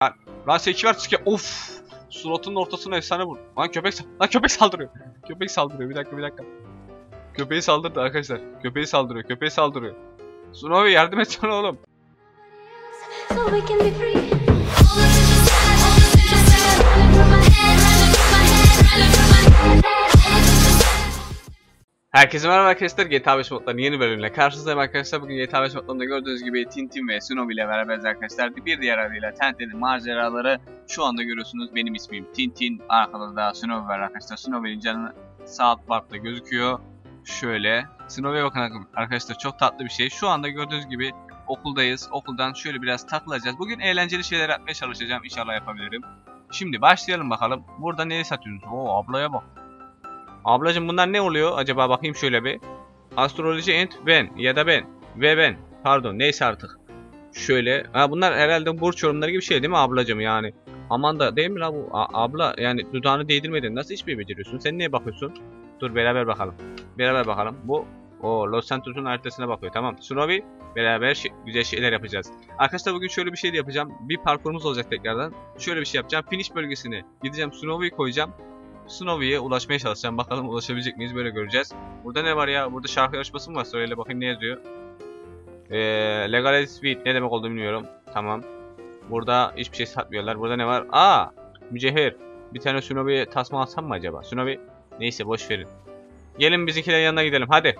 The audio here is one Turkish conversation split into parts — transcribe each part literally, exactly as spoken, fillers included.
Lan, lan seki ver sike. Of. Suratının ortasına efsane vur. Lan köpek lan köpek saldırıyor. Köpek saldırıyor. Bir dakika bir dakika. Köpeği saldırdı arkadaşlar. Köpeği saldırıyor. Köpeği saldırıyor. Sunovi yardım etsene oğlum. Herkese merhaba arkadaşlar, G T A beş modlarının yeni bölümüyle karşınızdayım arkadaşlar. Bugün G T A beş modlarında gördüğünüz gibi Tintin ve Sunovi ile beraberiz arkadaşlar. Bir diğer adıyla Tintin'in maceraları. Şu anda görüyorsunuz, benim ismim Tintin. Arkada da Sunovi var arkadaşlar. Sunovi'nin canı sağ parkta gözüküyor. Şöyle. Sunovi'ye bakın arkadaşlar, çok tatlı bir şey. Şu anda gördüğünüz gibi okuldayız. Okuldan şöyle biraz takılacağız. Bugün eğlenceli şeyler yapmaya çalışacağım. İnşallah yapabilirim. Şimdi başlayalım bakalım. Burada neyi satıyorsunuz? Oo, ablaya bak. Ablacım bunlar ne oluyor? Acaba bakayım şöyle bir. Astroloji and ben ya da ben ve ben. Pardon neyse artık. Şöyle. Ha, bunlar herhalde burç yorumları gibi şey değil mi ablacım yani? Aman da değil mi la bu? A abla yani dudağını değdirmedin. Nasıl hiçbir beceriyorsun? Sen neye bakıyorsun? Dur beraber bakalım. Beraber bakalım. Bu o Los Santos'un haritasına bakıyor. Tamam. Sunovi beraber şey, güzel şeyler yapacağız. Arkadaşlar bugün şöyle bir şey de yapacağım. Bir parkurumuz olacak tekrardan. Şöyle bir şey yapacağım. Finish bölgesine gideceğim. Sunovi'yi koyacağım. Sunovi'ye ulaşmaya çalışacağım. Bakalım ulaşabilecek miyiz? Böyle göreceğiz. Burada ne var ya? Burada şarkı yarışması mı var? Söyle bakayım ne yazıyor? Ee, Legalize Speed. Ne demek olduğunu bilmiyorum. Tamam. Burada hiçbir şey satmıyorlar. Burada ne var? Aa! Mücevher. Bir tane Sunovi'ye tasma alsam mı acaba? Sunovi. Neyse boş verin. Gelin bizimkilerin yanına gidelim. Hadi.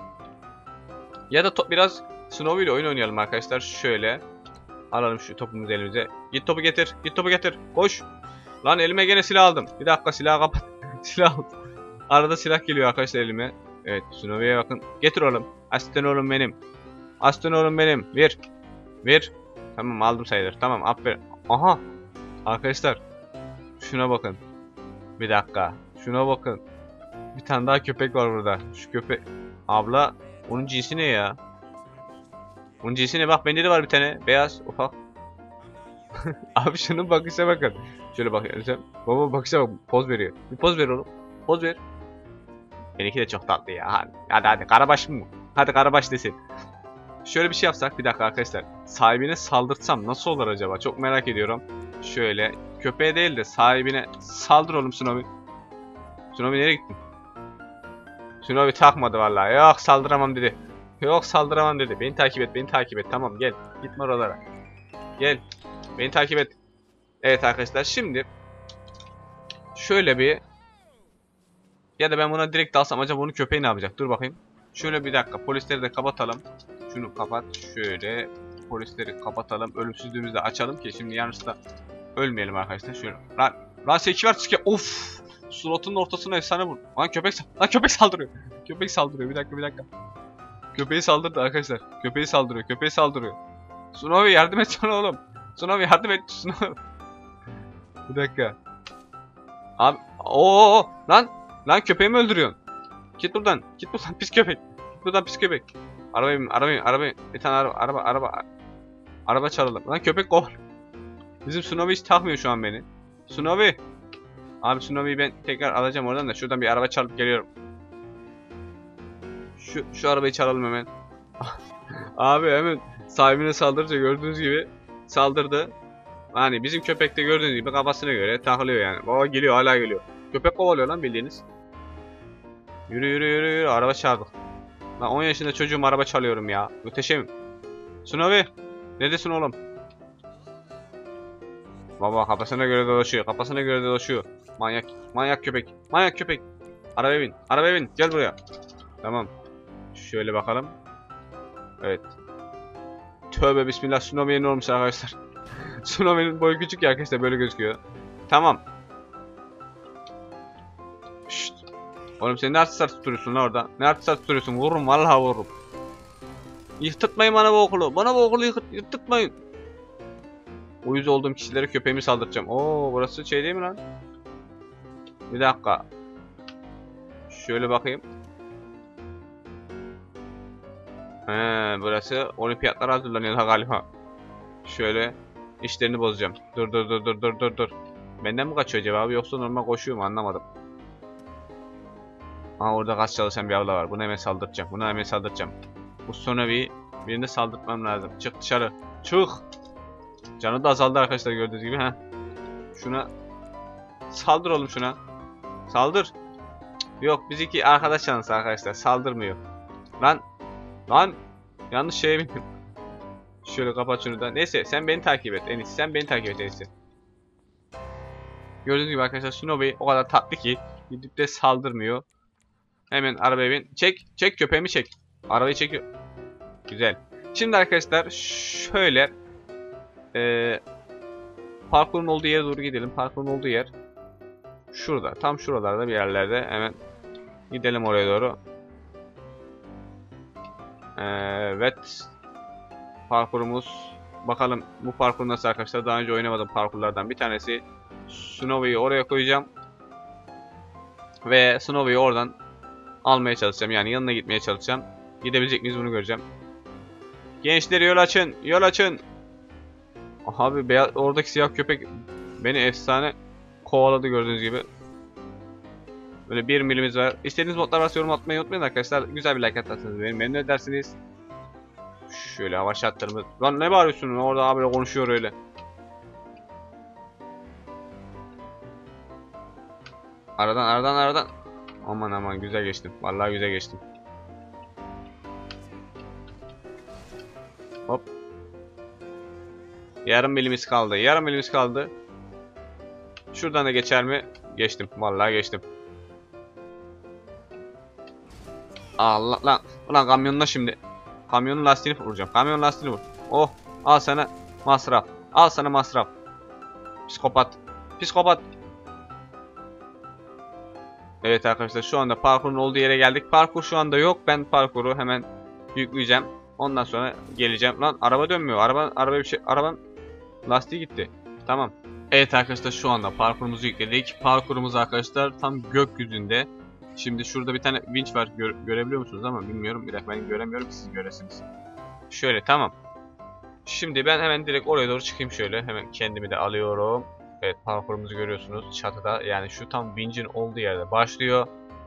Ya da top biraz Sunovi ile oyun oynayalım arkadaşlar. Şöyle. Alalım şu topumuzu elimize. Git topu getir. Git topu getir. Koş. Lan elime gene silah aldım. Bir dakika silahı kapat. Silah aldım. Arada silah geliyor arkadaşlar elime. Evet Sunovi'ye bakın. Getir oğlum. Aslan oğlum benim. Aslan oğlum benim. Ver. Ver. Tamam aldım sayılır. Tamam aferin. Aha. Arkadaşlar. Şuna bakın. Bir dakika. Şuna bakın. Bir tane daha köpek var burada. Şu köpek. Abla. Onun cinsi ne ya? Onun cinsi ne? Bak bende de var bir tane. Beyaz. Ufak. Abi şunun bakışa bakın. Şöyle bak yani sen. Baba bakışa bak. Poz veriyor. Bir poz ver oğlum. Poz ver. Benimki de çok tatlı ya. Hadi hadi, hadi. Karabaş mı? Hadi karabaş desin. Şöyle bir şey yapsak. Bir dakika arkadaşlar. Sahibine saldırsam nasıl olur acaba? Çok merak ediyorum. Şöyle. Köpeğe değil de sahibine saldır oğlum Sunovi. Sunovi nereye gittin? Sunovi takmadı vallahi. Yok saldıramam dedi. Yok saldıramam dedi. Beni takip et. Beni takip et. Tamam gel. Gitme oralara. Gel. Beni takip et. Evet arkadaşlar şimdi şöyle bir ya da ben buna direkt dalsam acaba bunu köpeği ne yapacak? Dur bakayım. Şöyle bir dakika polisleri de kapatalım. Şunu kapat. Şöyle polisleri kapatalım. Ölümsüzlüğümüzü de açalım ki şimdi yanlışlıkla ölmeyelim arkadaşlar. Şöyle. Lan lan seki ver sike. Of. Suratının ortasına efsane vur. Lan köpek lan köpek saldırıyor. Köpek saldırıyor. Bir dakika bir dakika. Köpeği saldırdı arkadaşlar. Köpeği saldırıyor. Köpeği saldırıyor. Sunovi yardım etsene oğlum. Sunovi yardım et. Sunovi. Bir dakika. Abi ooo lan lan köpeğimi öldürüyorsun. Git buradan. Git buradan pis köpek. Git buradan pis köpek. Arabayı arabayı arabayı bir tane araba araba araba araba çalalım. Lan köpek kov. Bizim Sunovi hiç takmıyor şu an beni. Sunovi. Abi Sunovi'yi ben tekrar alacağım oradan da şuradan bir araba çalıp geliyorum. Şu şu arabayı çalalım hemen. Abi hemen sahibine saldırınca gördüğünüz gibi saldırdı. Hani bizim köpek de gördüğünüz gibi kafasına göre takılıyor yani. Baba geliyor hala geliyor. Köpek kovalıyor lan bildiğiniz. Yürü yürü yürü yürü araba çağırdık. Lan on yaşında çocuğum araba çalıyorum ya. Müteşem. Sunovi. Neredesin oğlum? Baba kafasına göre dolaşıyor. Kafasına göre dolaşıyor. Manyak. Manyak köpek. Manyak köpek. Arabaya bin. Arabaya bin. Gel buraya. Tamam. Şöyle bakalım. Evet. Tövbe bismillah. Sunovi'ye ne olmuş arkadaşlar? Sunovi'nin boyu küçük ya arkadaşlar böyle gözüküyor. Tamam. Şşt. Oğlum sen ne artistler tutuyorsun lan orada? Ne artistler tutuyorsun? Vururum vallahi vururum. Yıktırtmayın bana bu okulu. Bana bu okulu yıkırt yıktırtmayın. Uyuz olduğum kişilere köpeğimi saldıracağım. Oo burası şey değil mi lan? Bir dakika. Şöyle bakayım. He burası olimpiyatlara hazırlanıyor galiba. Şöyle işlerini bozacağım. Dur dur dur dur dur dur dur. Benden mi kaçıyor acaba yoksa normal koşuyor mu anlamadım. Aha orada gaz çalışan bir abla var. Bunu hemen saldıracağım. Bunu hemen saldıracağım. Bu sonra bir birine saldırtmam lazım. Çık dışarı. Çık. Canı da azaldı arkadaşlar gördüğünüz gibi. Heh. Şuna saldır oğlum şuna. Saldır. Yok biz iki arkadaş canlısı arkadaşlar. Saldırmıyor. Lan. Lan. Yanlış şeye bindim. Şöyle kapat şunu da. Neyse sen beni takip et en iyisi. Sen beni takip et en iyisi. Gördüğünüz gibi arkadaşlar Snowy o kadar tatlı ki gidip de saldırmıyor. Hemen arabaya bin. Çek. Çek köpeğimi çek. Arabayı çekiyor. Güzel. Şimdi arkadaşlar şöyle ee, parkurun olduğu yere doğru gidelim. Parkurun olduğu yer şurada. Tam şuralarda bir yerlerde. Hemen gidelim oraya doğru. Evet. Parkurumuz. Bakalım bu parkur nasıl arkadaşlar. Daha önce oynamadım parkurlardan bir tanesi. Snowy'yi oraya koyacağım. Ve Snowy'yi oradan almaya çalışacağım. Yani yanına gitmeye çalışacağım. Gidebilecek miyiz bunu göreceğim. Gençler yol açın. Yol açın. Abi beyaz, oradaki siyah köpek beni efsane kovaladı gördüğünüz gibi. Böyle bir milimiz var. İstediğiniz modlar varsa yorum atmayı unutmayın arkadaşlar. Güzel bir like atarsanız benim memnun edersiniz. Şöyle hava şartlarımız. Lan ne bağırıyorsun orada abi konuşuyor öyle. Aradan aradan aradan. Aman aman güzel geçtim. Vallahi güzel geçtim. Hop. Yarım milimiz kaldı. Yarım milimiz kaldı. Şuradan da geçer mi? Geçtim. Vallahi geçtim. Allah lan. Ulan kamyonla şimdi. Kamyonun lastiğini vuracağım. Kamyonun lastiğini vur. Oh. Al sana masraf. Al sana masraf. Psikopat. Psikopat. Evet arkadaşlar şu anda parkurun olduğu yere geldik. Parkur şu anda yok. Ben parkuru hemen yükleyeceğim. Ondan sonra geleceğim. Lan araba dönmüyor. Araba araba bir şey. Arabanın lastiği gitti. Tamam. Evet arkadaşlar şu anda parkurumuzu yükledik. Parkurumuz arkadaşlar tam gökyüzünde. Şimdi şurada bir tane winch var. Gö görebiliyor musunuz ama bilmiyorum. Bir dakika ben göremiyorum ki siz göresiniz. Şöyle tamam. Şimdi ben hemen direkt oraya doğru çıkayım şöyle. Hemen kendimi de alıyorum. Evet parkurumuzu görüyorsunuz çatıda. Yani şu tam winch'in olduğu yerde başlıyor.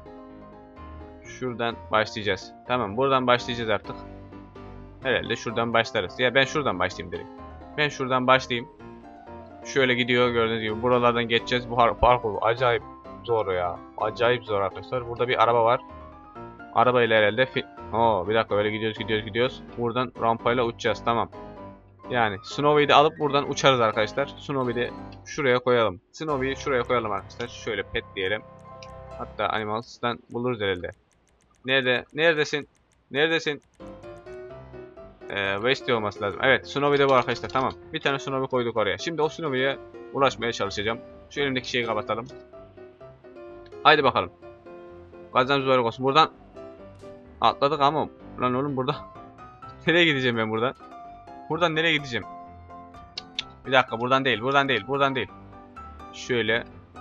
Şuradan başlayacağız. Tamam buradan başlayacağız artık. Herhalde şuradan başlarız. Ya ben şuradan başlayayım direkt. Ben şuradan başlayayım. Şöyle gidiyor gördüğünüz gibi. Buralardan geçeceğiz. Bu parkur acayip zor ya. Acayip zor arkadaşlar. Burada bir araba var. Arabayla herhalde. Oo, bir dakika öyle gidiyoruz gidiyoruz gidiyoruz. Buradan rampayla uçacağız. Tamam. Yani Snowy'yi de alıp buradan uçarız arkadaşlar. Snowy'yi de şuraya koyalım. Snowy'yi şuraya koyalım arkadaşlar. Şöyle pet diyelim. Hatta Animals'tan buluruz herhalde. Nerede? Neredesin? Neredesin? Ee, West olması lazım. Evet Snowy de bu arkadaşlar. Tamam. Bir tane Snowy koyduk oraya. Şimdi o Snowy'ye ulaşmaya çalışacağım. Şu elimdeki şeyi kapatalım. Haydi bakalım. Kazanımız var olsun. Buradan atladık ama lan oğlum burada. Nereye gideceğim ben buradan? Buradan nereye gideceğim? Bir dakika buradan değil. Buradan değil. Buradan değil. Şöyle.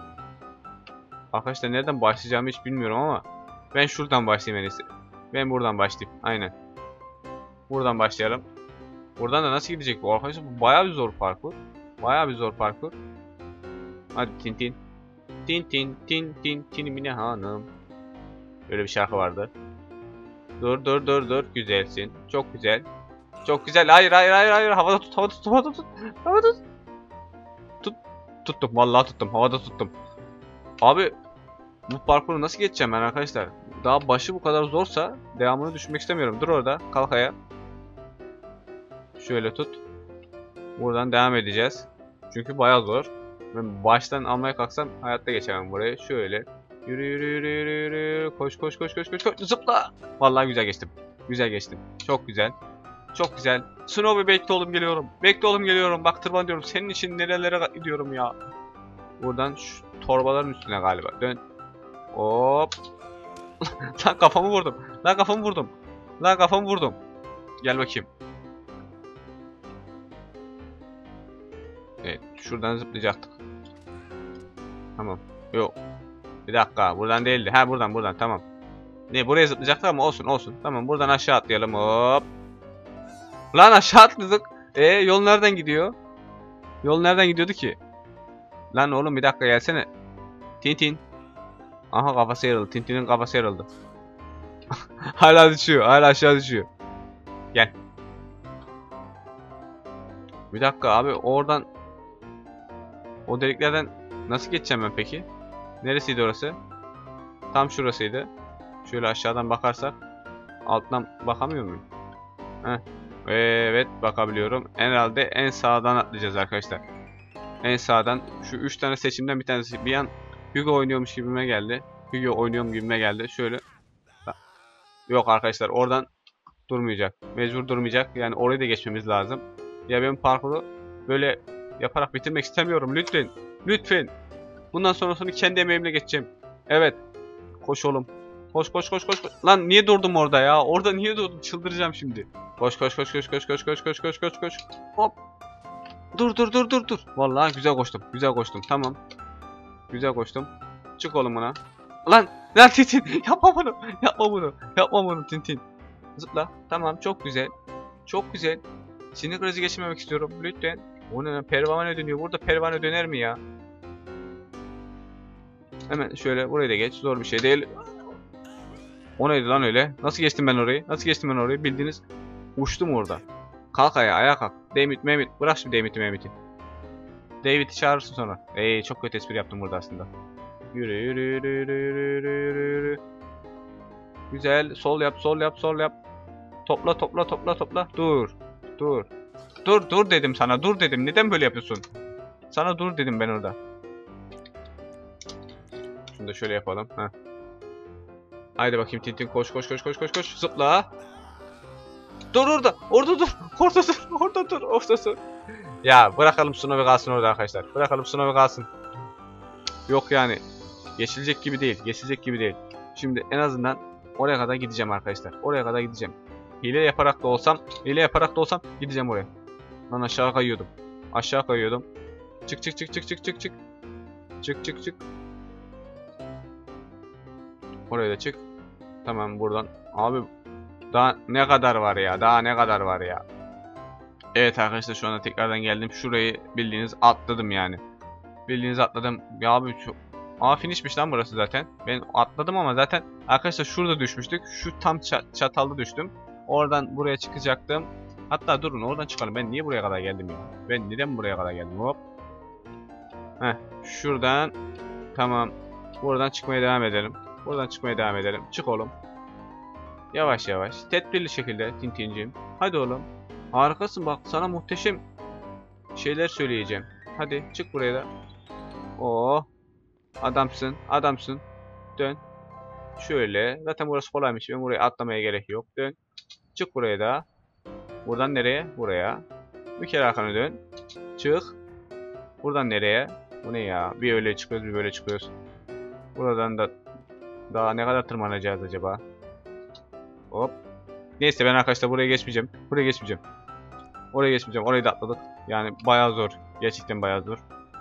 Arkadaşlar nereden başlayacağımı hiç bilmiyorum ama ben şuradan başlayayım en iyisi. Ben buradan başlayayım. Aynen. Buradan başlayalım. Buradan da nasıl gidecek bu arkadaşlar? Bu bayağı bir zor parkur. Bayağı bir zor parkur. Hadi tin tin. Tin tin tin tin tin mine hanım. Böyle bir şarkı vardı. Dur dur dur dur. Güzelsin. Çok güzel. Çok güzel. Hayır hayır hayır hayır. Havada tut havada tut havada tut. Havada tut. Tut. Tuttum. Vallahi tuttum. Havada tuttum. Abi bu parkuru nasıl geçeceğim ben arkadaşlar? Daha başı bu kadar zorsa devamını düşünmek istemiyorum. Dur orada. Kalk ayağa. Şöyle tut. Buradan devam edeceğiz. Çünkü bayağı zor. Ben baştan almaya kalksam hayatta geçemem burayı. Şöyle. Yürü yürü yürü yürü yürü. Koş koş koş koş koş koş. Zıpla. Vallahi güzel geçtim. Güzel geçtim. Çok güzel. Çok güzel. Snowy bekle oğlum geliyorum. Bekle oğlum geliyorum. Bak tırmanıyorum. Senin için nerelere gidiyorum ya. Buradan şu torbaların üstüne galiba. Dön. Hop. Lan kafamı vurdum. Lan kafamı vurdum. Lan kafamı vurdum. Gel bakayım. Evet. Şuradan zıplayacaktık. Tamam. Yok. Bir dakika. Buradan değildi. Ha buradan buradan. Tamam. Ne buraya zıplayacaktık ama olsun olsun. Tamam buradan aşağı atlayalım. Hop. Lan aşağı atladık. E yol nereden gidiyor? Yol nereden gidiyordu ki? Lan oğlum bir dakika gelsene. Tintin. Aha kafası yarıldı. Tintin'in kafası yarıldı. Hala düşüyor. Hala aşağı düşüyor. Gel. Bir dakika abi, oradan o deliklerden nasıl geçeceğim ben peki? Neresiydi orası? Tam şurasıydı. Şöyle aşağıdan bakarsak alttan bakamıyor muyum? Heh. Evet, bakabiliyorum. Herhalde en sağdan atlayacağız arkadaşlar. En sağdan. Şu üç tane seçimden bir tanesi. Bir an Hugo oynuyormuş gibime geldi. Hugo oynuyorum gibime geldi. Şöyle. Yok arkadaşlar, oradan durmayacak. Mecbur durmayacak. Yani orayı da geçmemiz lazım. Ya ben parkuru böyle yaparak bitirmek istemiyorum. Lütfen. Lütfen. Bundan sonrasını kendi emeğimle geçeceğim. Evet. Koş oğlum. Koş koş koş koş. Lan niye durdum orada ya? Orada niye durdum? Çıldıracağım şimdi. Koş koş koş koş koş koş koş koş koş koş koş. Hop. Dur dur dur dur dur. Vallahi güzel koştum. Güzel koştum. Tamam. Güzel koştum. Çık oğlum buna. Lan lan Tintin, yapma bunu. Yapma bunu. Yapma bunu Tintin. Zıpla. Tamam, çok güzel. Çok güzel. Sinir krizi geçirmemek istiyorum. Lütfen. O ne? Pervane dönüyor. Burada pervane döner mi ya? Hemen şöyle burayı da geç. Zor bir şey değil. O neydi lan öyle? Nasıl geçtim ben orayı? Nasıl geçtim ben orayı? Bildiğiniz uçtum orada. Kalk ayağa, ayağa kalk. David, Mehmet. Bırak şimdi David'i, Mehmet'i. David'i çağırırsın sonra. Ey, çok kötü espri yaptım burada aslında. Yürü yürü yürü yürü yürü yürü yürü. Güzel. Sol yap, sol yap, sol yap. Topla, topla, topla, topla. Dur. Dur. Dur, dur dedim sana. Dur dedim. Neden böyle yapıyorsun? Sana dur dedim ben orada. Şunu da şöyle yapalım. Heh. Haydi bakayım Tintin, koş koş koş koş koş koş. Zıpla. Dur orada. Orada dur. Orada dur. Orada dur. Orada dur. Ya bırakalım Snowy kalsın orada arkadaşlar. Bırakalım Snowy kalsın. Yok yani. Geçilecek gibi değil. Geçilecek gibi değil. Şimdi en azından oraya kadar gideceğim arkadaşlar. Oraya kadar gideceğim. Hile yaparak da olsam, hile yaparak da olsam gideceğim oraya. Lan aşağı kayıyordum. Aşağı kayıyordum. Çık çık çık çık çık çık çık. Çık çık çık. Oraya da çık. Tamam, buradan. Abi daha ne kadar var ya? Daha ne kadar var ya? Evet arkadaşlar, şu anda tekrardan geldim. Şurayı bildiğiniz atladım yani. Bildiğiniz atladım. Ya abi şu... Aa, finishmiş lan burası zaten. Ben atladım ama zaten arkadaşlar şurada düşmüştük. Şu tam çatalda düştüm. Oradan buraya çıkacaktım. Hatta durun, oradan çıkalım. Ben niye buraya kadar geldim ya? Ben neden buraya kadar geldim? Hop. Heh, şuradan. Tamam. Buradan çıkmaya devam edelim. Buradan çıkmaya devam edelim. Çık oğlum. Yavaş yavaş. Tedbirli şekilde Tintinciğim. Hadi oğlum. Harikasın, bak sana muhteşem şeyler söyleyeceğim. Hadi çık buraya da. Oo. Adamsın. Adamsın. Dön. Şöyle. Zaten burası kolaymış. Ben buraya atlamaya gerek yok. Dön. Çık buraya da. Buradan nereye? Buraya. Bir kere arkanı dön. Çık. Buradan nereye? Bu ne ya? Bir öyle çıkıyoruz, bir böyle çıkıyoruz. Buradan da daha ne kadar tırmanacağız acaba? Hop. Neyse, ben arkadaşlar buraya geçmeyeceğim. Buraya geçmeyeceğim. Oraya geçmeyeceğim. Orayı da atladık. Yani bayağı zor. Gerçekten bayağı zor.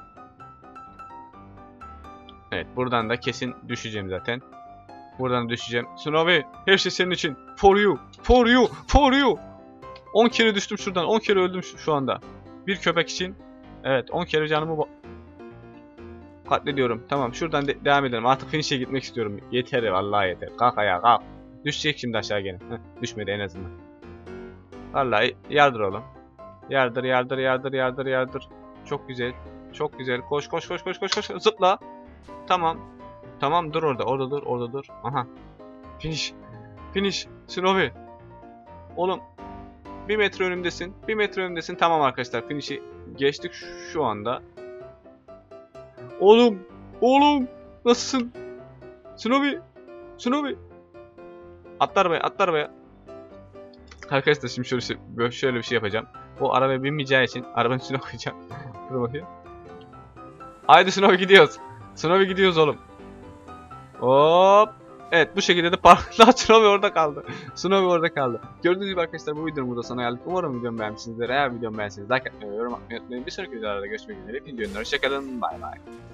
Evet, buradan da kesin düşeceğim zaten. Buradan düşeceğim. Snowy, her şey senin için. For you. For you. For you. on kere düştüm şuradan. on kere öldüm şu anda. Bir köpek için. Evet, on kere canımı katlediyorum. Tamam, şuradan de devam edelim. Artık finish'e gitmek istiyorum. Yeter, vallahi yeter. Kalk ayağa, kalk. Düşecek şimdi aşağı gene. Heh, düşmedi en azından. Vallahi yardır oğlum. Yardır, yardır, yardır, yardır, yardır. Çok güzel. Çok güzel. Koş, koş, koş, koş, koş, koş. Zıpla. Tamam. Tamam, dur orada. Orada dur, orada dur. Aha. Finish. Finish. Snowy. Oğlum. Bir metre önümdesin. Bir metre önümdesin. Tamam arkadaşlar. Finish'i geçtik şu anda. Oğlum. Oğlum. Nasılsın? Snowy. Snowy. Atla arabaya. Atla arabaya. Arkadaşlar şimdi şöyle, şöyle, şöyle bir şey yapacağım. O arabaya binmeyeceği için arabanın üstüne koyacağım. Dur bakayım. Haydi Snowy, gidiyoruz. Snowy, gidiyoruz oğlum. Hop. Evet, bu şekilde de parkla Snowy orada kaldı. Snowy orada kaldı. Gördüğünüz gibi arkadaşlar, bu videonun burada sona geldik. Umarım videomu beğenmişsinizdir. Eğer videomu beğenseniz like atmayı ve yorum atmayı unutmayın. Bir sonraki videolarda görüşmek üzere. Hepinize hoşçakalın. Bay bay.